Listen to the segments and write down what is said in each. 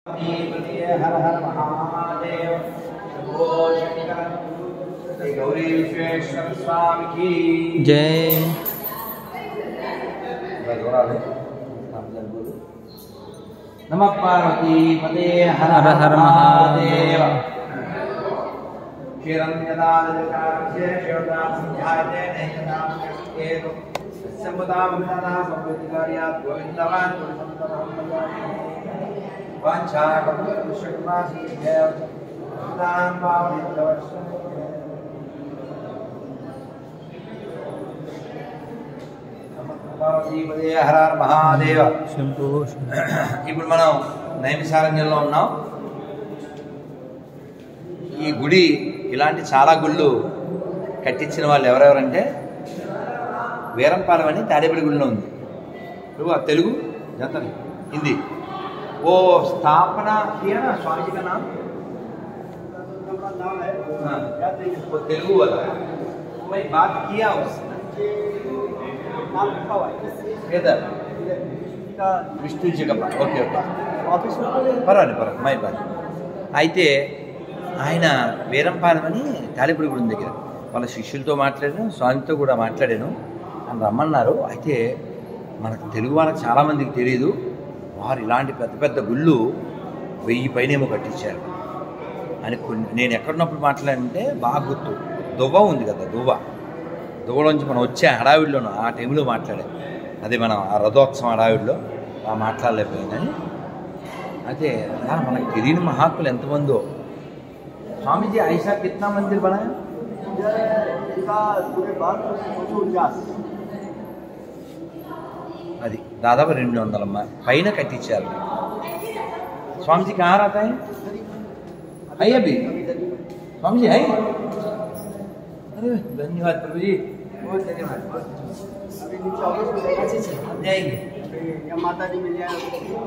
हर हर महादेव शंभो शंकर श्री गौरी विश्वेश्वर स्वामी की जय। नमः पार्वती पते हर हर हर महादेव। हर हर महादेव। शंभो ఇప్పుడు మనం నైమిషారణ్యంలో ఉన్నాం. ఈ గుడి ఇలాంటి చాలా గుళ్ళు కట్టించిన వాళ్ళు ఎవరెవరంటే వీరంపాలెం అని తాడేపల్లి గుడిలో ఉంది. తెలుగు जनता हिंदी वो स्थापना किया ना स्वामी जी का नाम वो तेलुगु वाला मैं बात किया उससे विष्णु जी का बात ओके ओके పర్వాలేదు మై బాత్ అయితే ఆయన వీరంపాలెం అని తాడేపల్లి గుడి దగ్గర వాళ్ళ శిష్యులతో మాట్లాడాను, స్వామితో కూడా మాట్లాడాను. అని రమ్మన్నారు. అయితే మనకు తెలుగు వాళ్ళకి చాలామందికి తెలియదు, వారు ఇలాంటి పెద్ద పెద్ద గుళ్ళు 1000 పైనేమో కట్టించారు అని నేను ఎక్కడున్నప్పుడు మాట్లాడానంటే బాగా గుర్తు. దువ్వ ఉంది కదా, దువ్వలోంచి మనం వచ్చే హడావిడిలోనూ ఆ టైంలో మాట్లాడాను. అదే మనం ఆ రథోత్సవం హడావిడిలో మాట్లాడలేకపోయిందని. అయితే అలా మనకు తెలియని మహాత్ములు ఎంతమందో. స్వామీజీ ఐసా కిतना मंदिर बनाया? అది దాదాపు 200 పైన కట్టించారు. स्वामी जी कहाँ रहता है? है अभी स्वामी जी है? अरे धन्यवाद प्रभु जी, बहुत धन्यवाद। जाएंगे माता जी मिल जाए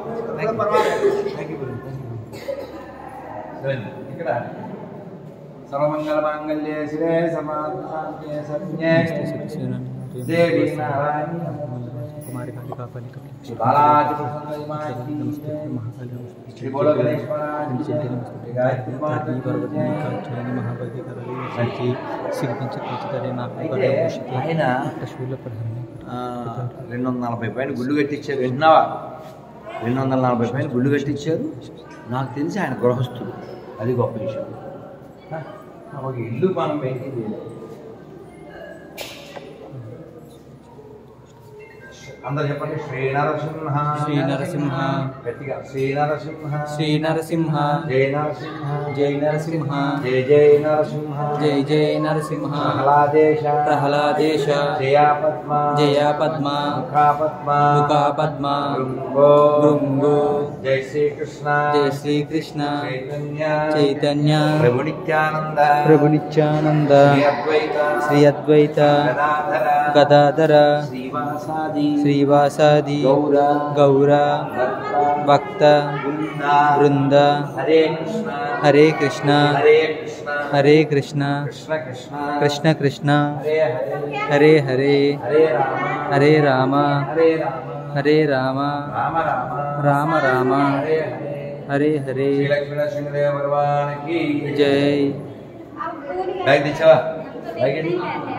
ఇక్కడ सर्वमंगल मांगल्ये शिवे समाधाने शरण्ये देवी नारायणी कुमारी कालिका पालिका बालाजी नमस्ते महाकाली श्री बोलो गणेश महाराज नमस्ते गायत्री माता पर्वती काक्षायणी महाभगी करली संची श्री पंचकृतरे महाकाली ఆయన అష్టశూల ప్రధాన 240 పైన గుళ్ళు కట్టించారు. విన్నావా? 240 పైన గుళ్ళు కట్టించారు. నాకు తెలిసి ఆయన గృహస్థుడు, అది గొప్ప విషయం. ఒక ఇల్లు మనం మెయింటైన్ చేయలేదు. అందరూ చెప్పండి. శ్రీ నరసింహ శ్రీ నరసింహ గట్టిగా శ్రీ నరసింహ శ్రీ నరసింహ జయ నరసింహ జై నరసింహ జయ జయ నరసింహ జై జై నరసింహ ప్రహ్లాదేశ ప్రహ్లాదేశ జయా పద్మ జయా పద్మ ముఖా పద్మ ముఖా పద్మ భృంగో భృంగు జై శ్రీకృష్ణ జై శ్రీకృష్ణ చైతన్య చైతన్య ప్రభు నిత్యానంద ప్రభు నిత్యానంద శ్రీ అద్వైత శ్రీ అద్వైత గదాధర గదాధర శ్రీవాసాది శ్రీవాసాది గౌర గౌర భక్త భక్త బృంద హరే కృష్ణ హరే కృష్ణ హరే కృష్ణ హరే కృష్ణ కృష్ణ కృష్ణ కృష్ణ కృష్ణ హరే హరే హరే హరే హరే రామ హరే రామ హరే రామ హరే రామ రామ రామ రామ రామ హరే హరే హరే హరే శ్రీ లక్ష్మీ నరసింహదేవ భగవానికి జై బ్యాగ్ తెచ్చావా? బ్యాగ్ ఏంటి?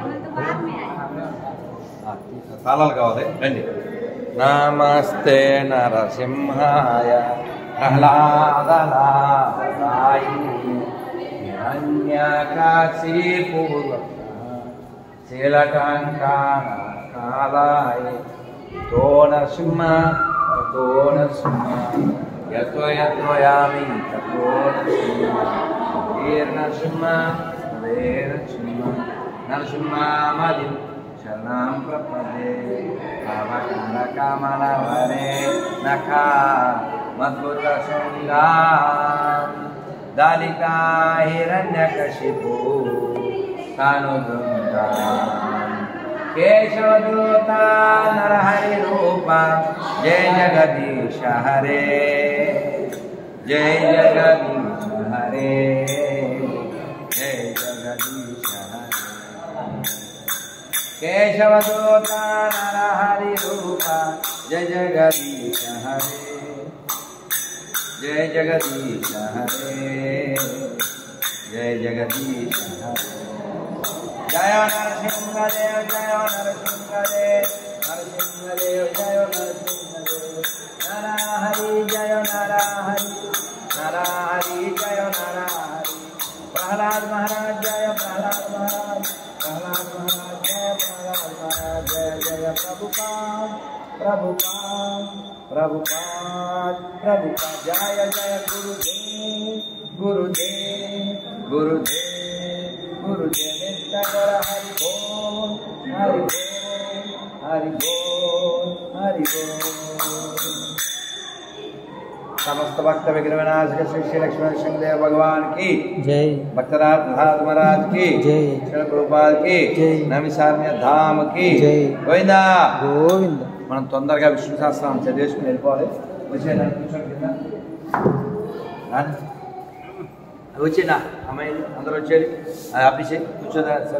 తాళాలు కావాలి, రండి. నమస్తే నరసింహాయ ప్రహ్లాదనాయ హిరణ్యకాశీపూర్వ శీలకాంకాయ తో నరసింహ యతో యత్వయామి తతో నరసింహ నరసింహమది శరణం ప్రపదే అవకాల కమల వరే నఖా మద్భుత శృంగా దాలికా హిరణ్యకశిపూ తాను దుంగా కేశవదూత నరహరి రూప జయ జగదీశ హరే జయ జగదీశ హరే జయ జగదీశ केशवदूत नरहरि रूप जय जगदीश हरे जय जगदीश हरे जय जगदीश हरे जय नरसिंहदेव जय नरसिंहदेव नरसिंहदेव जय नरसिंहदेव नरहरि जय नरहरि नरहरि जय नरहरि प्रहलाद महाराज जय प्रहलाद महाराज प्रहलाद महाराज जय प्रहलाद महाराज जय जय प्रभुपाद प्रभुपाद प्रभुपाद प्रभुपाद जय जय गुरुदेव गुरुदेव गुरुदेव गुरुदेव नित्य गर हरि बोल हरि बोल हरि बोल हरि बोल। समस्त भक्त विग्रह विनाशक श्री श्री लक्ष्मण सिंहदेव भगवान की जय। भक्तराज प्रहलाद महाराज की जय। श्री प्रभुपाद की जय। नैमिषारण्य धाम की जय। గోవిందా గోవింద। మనం తొందరగా విష్ణు సహస్రనామం చదివేసుకుని వెళ్ళిపోవాలి. వచ్చేనా కూర్చోండి కింద వచ్చేనా అమ్మాయిలు అందరూ వచ్చేది ఆఫీసే కూర్చోదా